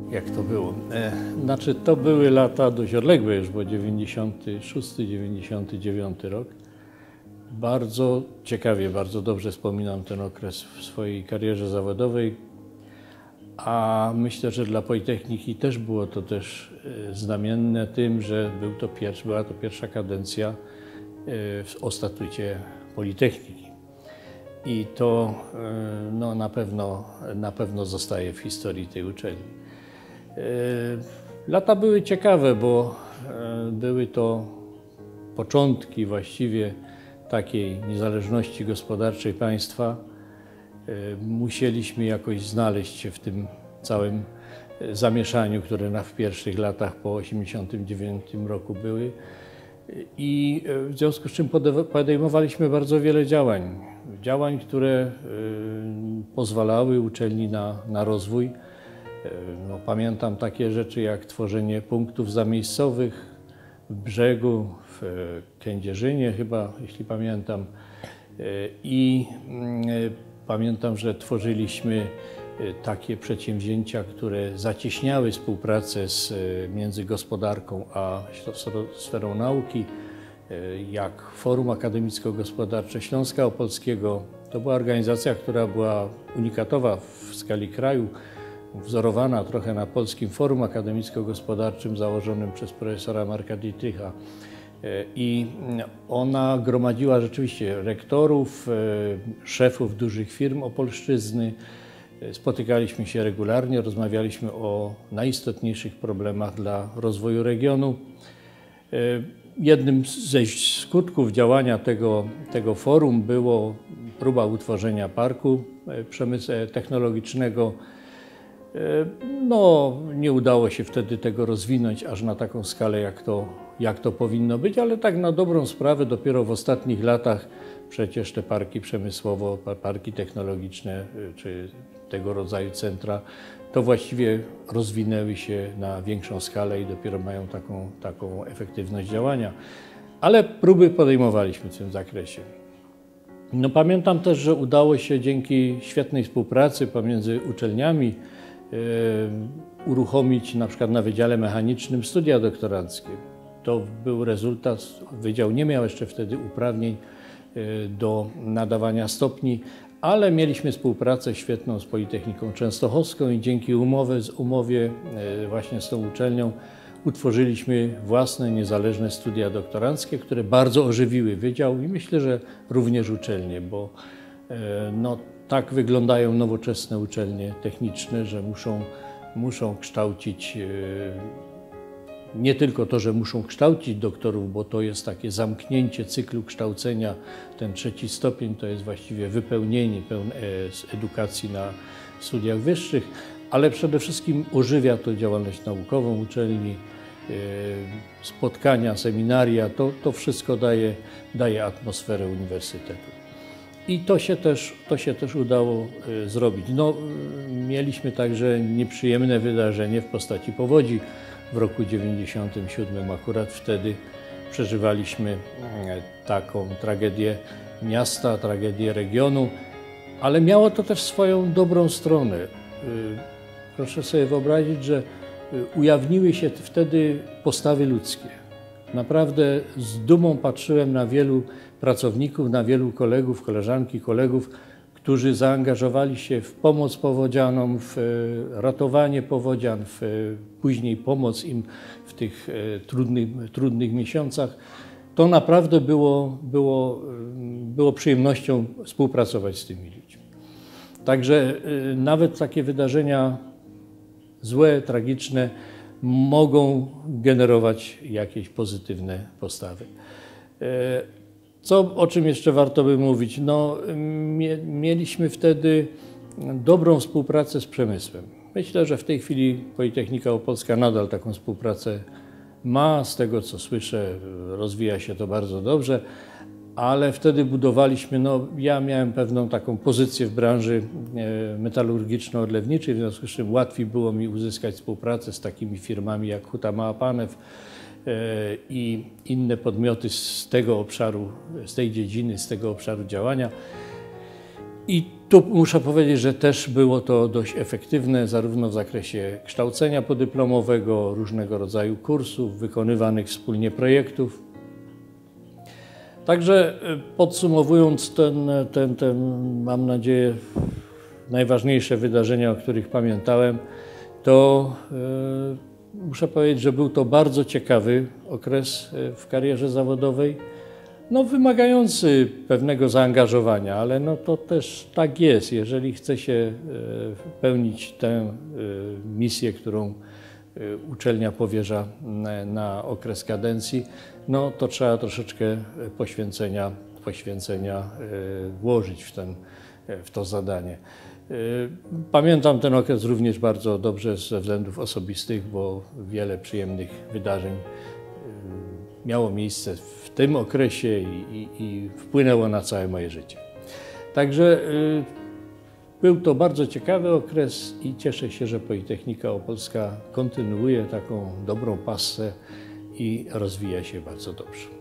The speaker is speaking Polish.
Jak to było? Znaczy, to były lata dość odległe już, bo 96-99 rok. Bardzo ciekawie, bardzo dobrze wspominam ten okres w swojej karierze zawodowej, a myślę, że dla Politechniki też było to też znamienne tym, że była to pierwsza kadencja o statucie Politechniki. I to no, na pewno zostaje w historii tej uczelni. Lata były ciekawe, bo były to początki właściwie takiej niezależności gospodarczej państwa. Musieliśmy jakoś znaleźć się w tym całym zamieszaniu, które w pierwszych latach po 1989 roku były. I w związku z czym podejmowaliśmy bardzo wiele działań, które pozwalały uczelni na rozwój. No, pamiętam takie rzeczy jak tworzenie punktów zamiejscowych w Brzegu, w Kędzierzynie chyba, jeśli pamiętam. I pamiętam, że tworzyliśmy takie przedsięwzięcia, które zacieśniały współpracę między gospodarką a sferą nauki, jak Forum Akademicko-Gospodarcze Śląska Opolskiego. To była organizacja, która była unikatowa w skali kraju, wzorowana trochę na Polskim Forum Akademicko-Gospodarczym założonym przez profesora Marka Dietricha. I ona gromadziła rzeczywiście rektorów, szefów dużych firm Opolszczyzny. Spotykaliśmy się regularnie, rozmawialiśmy o najistotniejszych problemach dla rozwoju regionu. Jednym ze skutków działania tego forum było próba utworzenia parku technologicznego. No, nie udało się wtedy tego rozwinąć aż na taką skalę, jak to powinno być, ale tak na dobrą sprawę dopiero w ostatnich latach przecież te parki przemysłowo, parki technologiczne czy tego rodzaju centra, to właściwie rozwinęły się na większą skalę i dopiero mają taką efektywność działania. Ale próby podejmowaliśmy w tym zakresie. No, pamiętam też, że udało się dzięki świetnej współpracy pomiędzy uczelniami uruchomić na przykład na Wydziale Mechanicznym studia doktoranckie. To był rezultat. Wydział nie miał jeszcze wtedy uprawnień do nadawania stopni, ale mieliśmy współpracę świetną z Politechniką Częstochowską i dzięki umowie właśnie z tą uczelnią utworzyliśmy własne, niezależne studia doktoranckie, które bardzo ożywiły wydział i myślę, że również uczelnie, bo no, tak wyglądają nowoczesne uczelnie techniczne, że muszą kształcić nie tylko to, że muszą kształcić doktorów, bo to jest takie zamknięcie cyklu kształcenia. Ten trzeci stopień to jest właściwie wypełnienie edukacji na studiach wyższych, ale przede wszystkim ożywia to działalność naukową uczelni, spotkania, seminaria. To wszystko daje atmosferę uniwersytetu. I to się też udało zrobić. No, mieliśmy także nieprzyjemne wydarzenie w postaci powodzi w roku 1997. Akurat wtedy przeżywaliśmy taką tragedię miasta, tragedię regionu, ale miało to też swoją dobrą stronę. Proszę sobie wyobrazić, że ujawniły się wtedy postawy ludzkie. Naprawdę z dumą patrzyłem na wielu pracowników, na wielu kolegów, koleżanki, kolegów, którzy zaangażowali się w pomoc powodzianom, w ratowanie powodzian, później pomoc im w tych trudnych miesiącach. To naprawdę było przyjemnością współpracować z tymi ludźmi. Także nawet takie wydarzenia złe, tragiczne mogą generować jakieś pozytywne postawy. O czym jeszcze warto by mówić? No, mieliśmy wtedy dobrą współpracę z przemysłem. Myślę, że w tej chwili Politechnika Opolska nadal taką współpracę ma. Z tego, co słyszę, rozwija się to bardzo dobrze, ale wtedy budowaliśmy, no, ja miałem pewną taką pozycję w branży metalurgiczno-odlewniczej, w związku z czym łatwiej było mi uzyskać współpracę z takimi firmami jak Huta Mała-Panew i inne podmioty z tego obszaru, z tej dziedziny, z tego obszaru działania. I Tu muszę powiedzieć, że też było to dość efektywne, zarówno w zakresie kształcenia podyplomowego, różnego rodzaju kursów, wykonywanych wspólnie projektów. Także podsumowując mam nadzieję, najważniejsze wydarzenia, o których pamiętałem, to muszę powiedzieć, że był to bardzo ciekawy okres w karierze zawodowej, no, wymagający pewnego zaangażowania, ale no, to też tak jest. Jeżeli chce się pełnić tę misję, którą uczelnia powierza na okres kadencji, no, to trzeba troszeczkę poświęcenia włożyć w to zadanie. Pamiętam ten okres również bardzo dobrze ze względów osobistych, bo wiele przyjemnych wydarzeń miało miejsce w tym okresie i wpłynęło na całe moje życie. Także był to bardzo ciekawy okres i cieszę się, że Politechnika Opolska kontynuuje taką dobrą passę i rozwija się bardzo dobrze.